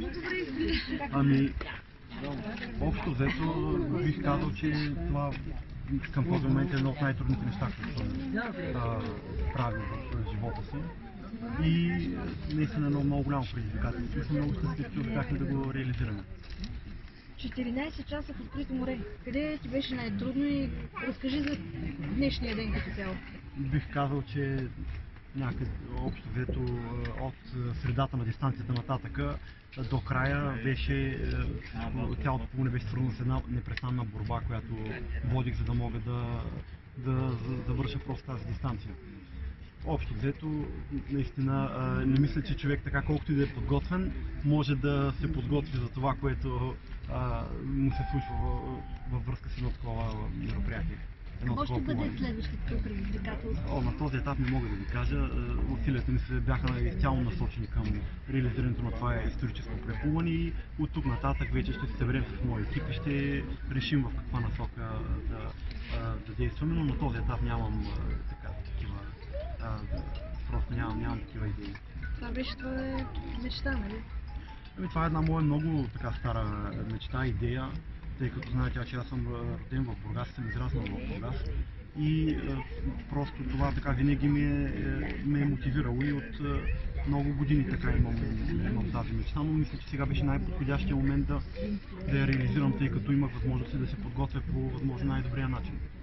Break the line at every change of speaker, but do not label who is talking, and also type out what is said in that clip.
Ами, общо взето бих казал, че това към този момент е едно от най-трудните неща, които съм правил в живота си. И наистина едно много голямо предизвикателство. Съм много щастлив, че успяхме да го реализираме.
14 часа в открито море. Къде ти беше най-трудно и разкажи за днешния ден като цяло?
Бих казал, че някъде общо взето от средата на дистанцията нататъка до края беше цялото полуне беше свързано с една непрестанна борба, която водих, за да мога да завърша просто тази дистанция. Общо взето, наистина не мисля, че човек така колкото и да е подготвен, може да се подготви за това, което му се случва във връзка с едно такова мероприятие.
Какво ще бъде следващото предизвикателство?
На този етап не мога да ви кажа. Усилията ми бяха изцяло насочени към реализирането на това историческо преплуване и от тук нататък вече ще се съберем с моя екип и ще решим в каква насока да действаме, но на този етап нямам такива, просто нямам такива идеи.
Това беше твоя мечта, нали?
Това е една моя много така стара мечта, идея, тъй като знаете, че аз съм роден в Бургас, съм израснал в Бургас и просто това така винаги ме е мотивирало и от много години така имам тази мечта, но мисля, че сега беше най-подходящия момент да я реализирам, тъй като имах възможност да се подготвя по възможно най-добрия начин.